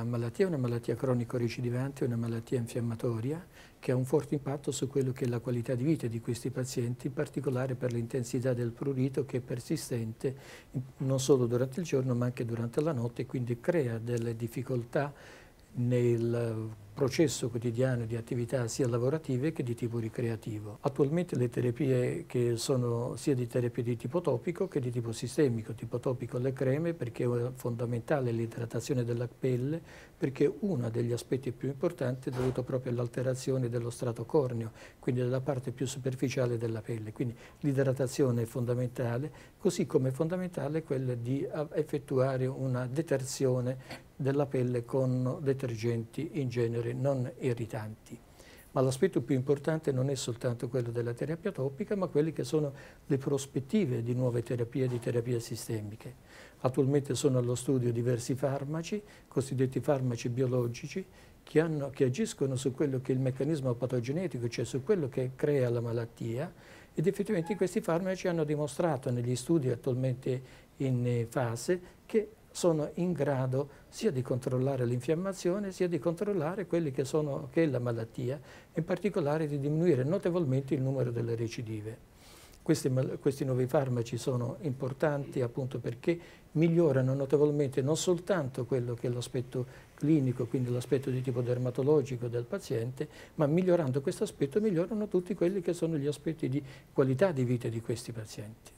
malattia è una malattia cronico-recidivante, una malattia infiammatoria che ha un forte impatto su quello che è la qualità di vita di questi pazienti, in particolare per l'intensità del prurito che è persistente non solo durante il giorno ma anche durante la notte, e quindi crea delle difficoltà nel processo quotidiano di attività sia lavorative che di tipo ricreativo. Attualmente le terapie che sono sia di terapia di tipo topico che di tipo sistemico, tipo topico le creme perché è fondamentale l'idratazione della pelle, perché uno degli aspetti più importanti è dovuto proprio all'alterazione dello strato corneo, quindi della parte più superficiale della pelle, quindi l'idratazione è fondamentale, così come è fondamentale quella di effettuare una detersione della pelle con detergenti in genere non irritanti. Ma l'aspetto più importante non è soltanto quello della terapia topica, ma quelle che sono le prospettive di nuove terapie, di terapie sistemiche. Attualmente sono allo studio diversi farmaci, cosiddetti farmaci biologici, che agiscono su quello che è il meccanismo patogenetico, cioè su quello che crea la malattia, ed effettivamente questi farmaci hanno dimostrato negli studi attualmente in fase che sono in grado sia di controllare l'infiammazione sia di controllare quelli che è la malattia, in particolare di diminuire notevolmente il numero delle recidive. Questi nuovi farmaci sono importanti appunto perché migliorano notevolmente non soltanto quello che è l'aspetto clinico, quindi l'aspetto di tipo dermatologico del paziente, ma migliorando questo aspetto migliorano tutti quelli che sono gli aspetti di qualità di vita di questi pazienti.